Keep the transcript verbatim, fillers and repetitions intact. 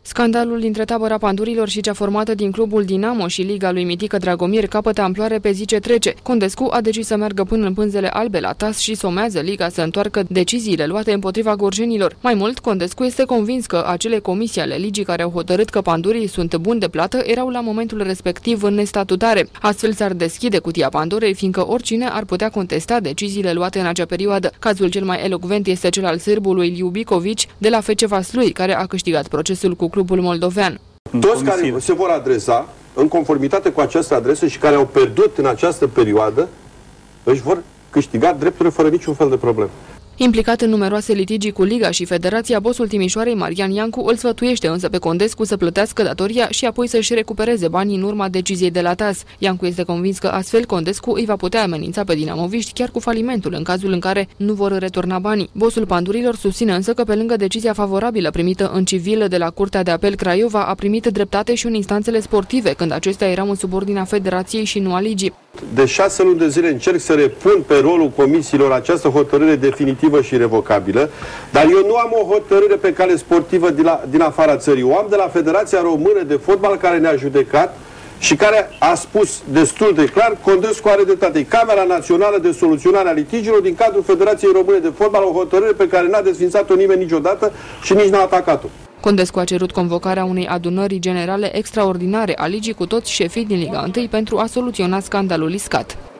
Scandalul dintre tabăra pandurilor și cea formată din clubul Dinamo și Liga lui Mitică Dragomir capătă amploare pe zi ce trece. Condescu a decis să meargă până în pânzele albe la T A S și somează Liga să întoarcă deciziile luate împotriva gorjenilor. Mai mult, Condescu este convins că acele comisii ale ligii care au hotărât că pandurii sunt buni de plată erau la momentul respectiv nestatutare. Astfel s-ar deschide cutia Pandorei, fiindcă oricine ar putea contesta deciziile luate în acea perioadă. Cazul cel mai elocvent este cel al sârbului Ljubicović de la F C Vaslui, care a câștigat procesul cu clubul moldovean. Toți care se vor adresa în conformitate cu această adresă și care au pierdut în această perioadă își vor câștiga drepturile fără niciun fel de problemă. Implicat în numeroase litigii cu Liga și Federația, bosul Timișoarei, Marian Iancu, îl sfătuiește însă pe Condescu să plătească datoria și apoi să-și recupereze banii în urma deciziei de la T A S. Iancu este convins că astfel Condescu îi va putea amenința pe dinamoviști chiar cu falimentul în cazul în care nu vor returna banii. Bosul pandurilor susține însă că pe lângă decizia favorabilă primită în civil de la Curtea de Apel Craiova a primit dreptate și în instanțele sportive, când acestea erau în subordinea Federației și nu a Ligii. De șase luni de zile încerc să repun pe rolul comisiilor această hotărâre definitivă și revocabilă, dar eu nu am o hotărâre pe cale sportivă din, la, din afara țării. O am de la Federația Română de Fotbal, care ne-a judecat și care a spus destul de clar: Condescu are dreptate. Camera Națională de Soluționare a Litigiilor din cadrul Federației Române de Fotbal, o hotărâre pe care n-a desfințat-o nimeni niciodată și nici n-a atacat-o. Condescu a cerut convocarea unei adunări generale extraordinare a ligii cu toți șefii din Liga unu pentru a soluționa scandalul iscat.